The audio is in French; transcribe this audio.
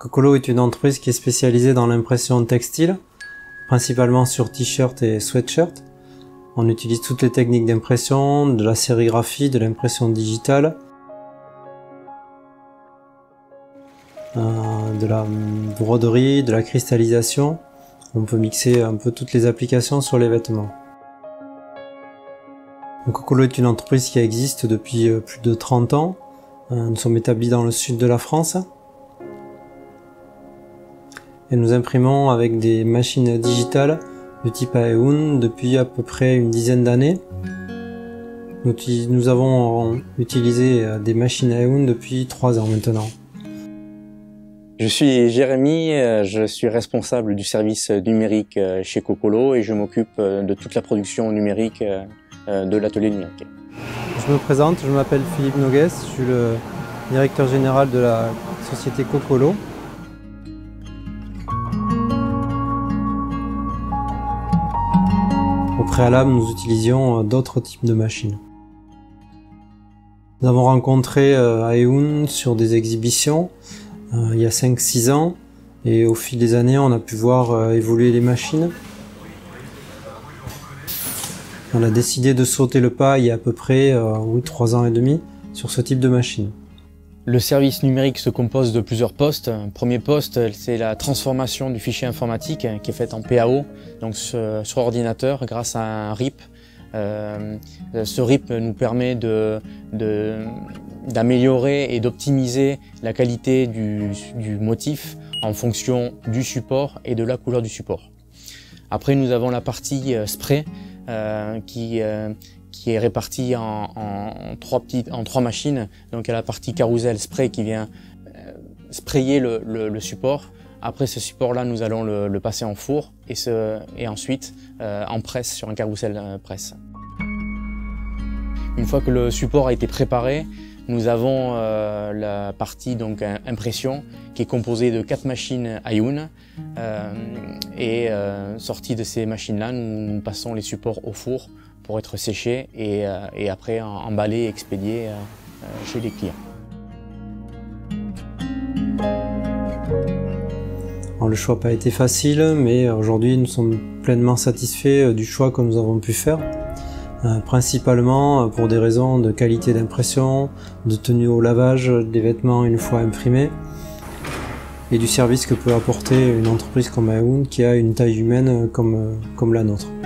Cocolo est une entreprise qui est spécialisée dans l'impression textile, principalement sur t-shirts et sweatshirts. On utilise toutes les techniques d'impression, de la sérigraphie, de l'impression digitale, de la broderie, de la cristallisation. On peut mixer un peu toutes les applications sur les vêtements. Cocolo est une entreprise qui existe depuis plus de 30 ans. Nous sommes établis dans le sud de la France. Et nous imprimons avec des machines digitales de type Aeoun depuis à peu près une dizaine d'années. Nous avons utilisé des machines Aeoun depuis 3 ans maintenant. Je suis Jérémy, je suis responsable du service numérique chez Cocolo et je m'occupe de toute la production numérique de l'atelier numérique. Je me présente, je m'appelle Philippe Noguès, je suis le directeur général de la société Cocolo. Au préalable, nous utilisions d'autres types de machines. Nous avons rencontré Aeoun sur des exhibitions il y a 5-6 ans et au fil des années, on a pu voir évoluer les machines. On a décidé de sauter le pas il y a à peu près 3 ans et demi sur ce type de machine. Le service numérique se compose de plusieurs postes. Premier poste, c'est la transformation du fichier informatique qui est faite en PAO, donc sur ordinateur grâce à un RIP. Ce RIP nous permet d'améliorer et d'optimiser la qualité du motif en fonction du support et de la couleur du support. Après, nous avons la partie spray qui est répartie en trois machines. Donc il y a la partie carousel spray qui vient sprayer le support. Après ce support-là, nous allons le passer en four et ensuite en presse sur un carrousel presse. Une fois que le support a été préparé, nous avons la partie donc impression qui est composée de 4 machines Aeoun sortie de ces machines-là, nous passons les supports au four pour être séchés et après emballés et expédiés chez les clients. Alors, le choix n'a pas été facile, mais aujourd'hui nous sommes pleinement satisfaits du choix que nous avons pu faire. Principalement pour des raisons de qualité d'impression, de tenue au lavage des vêtements une fois imprimés et du service que peut apporter une entreprise comme Aeoun qui a une taille humaine comme la nôtre.